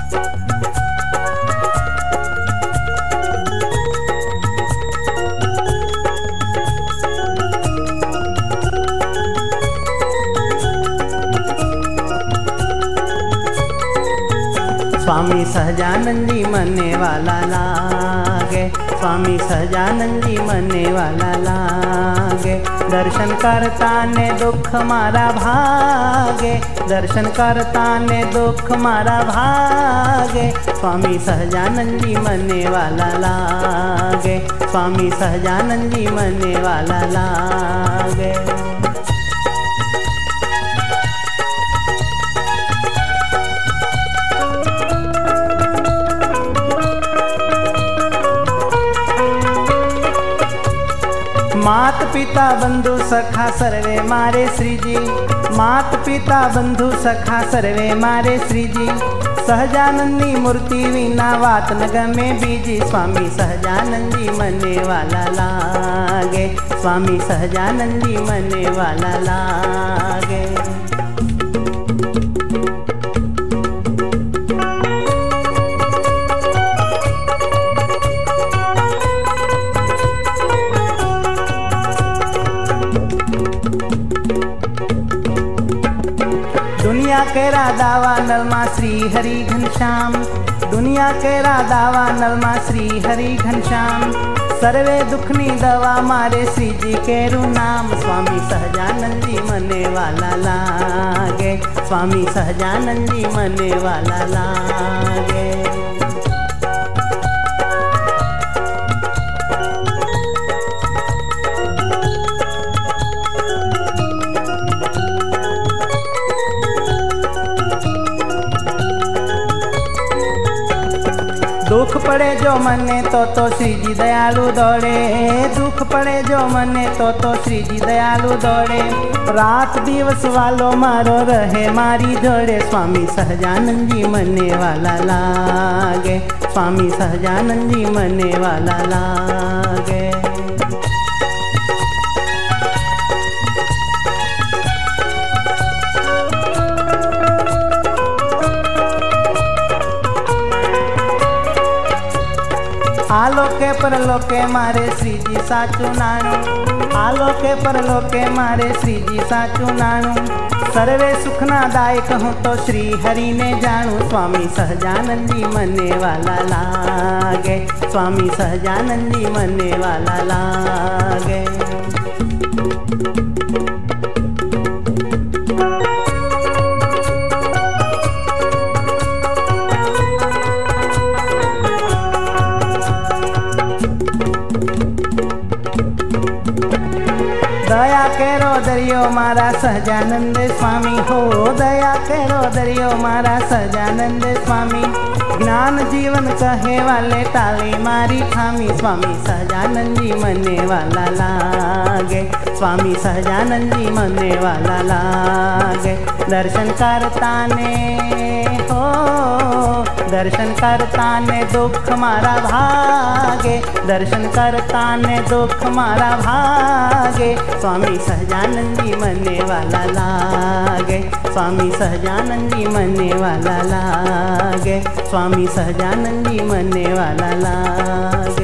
स्वामी सहजानंद जी मने वाला लागे, स्वामी सहजानंद जी मने वाला लागे। दर्शन करता ने दुख मारा भागे, दर्शन करता ने दुख मारा भागे। स्वामी सहजानंद जी मने वाला लागे, स्वामी सहजानंद जी मने वाला लागे। मात पिता बंधु सखा सर्वे मारे श्री जी, मात पिता बंधु सखा सर्वे मारे श्री जी। सहजानंदी मूर्ति विना वात न गमे बीजी, स्वामी सहजानंद जी मने वाला लागे, स्वामी सहजानंद जी मने वाला लागे। दुनिया के राधावा नलमा श्री हरि घनश्याम, दुनिया के राधावा नलमा श्री हरि घनश्याम। सर्वे दुखनी दवा मारे श्री जी केरु नाम, स्वामी सहजानंद जी मने वाला लागे, स्वामी सहजानंद जी मने वाला लागे। दुख पड़े जो मने तो श्री जी दयालु दौड़े, दुख पड़े जो मने तो श्री जी दयालु दौड़े। रात दिवस वालो मारो रहे मारी जोड़े, स्वामी सहजानंद जी मने वाला लागे, स्वामी सहजानंद जी मने वाला लागे। आलोके परलोके मारे श्री जी साचू नाणु, आलोके परलोके मारे श्री जी साचू नाणु। सर्वे सुखना दायक हूँ तो श्री हरि ने जानू, स्वामी सहजानंद जी मने वाला लागे, स्वामी सहजानंद जी मने वाला लागे। दया केरो दरियो मारा सहजानंद स्वामी हो, दया केरो दरियो मारा सहजानंद स्वामी। ज्ञान जीवन कहे वाले टाली मारी ठामी, स्वामी सहजानंद जी मने वाला लागे, स्वामी सहजानंद जी मने वाला लागे। दर्शन करता ने हो, दर्शन करता ने दुख मारा भागे, दर्शन करता ने दुख मारा भागे। स्वामी सहजानंद जी मने वाला लागे, स्वामी सहजानंद जी मने वाला लागे, स्वामी सहजानंद जी मने वाला लागे।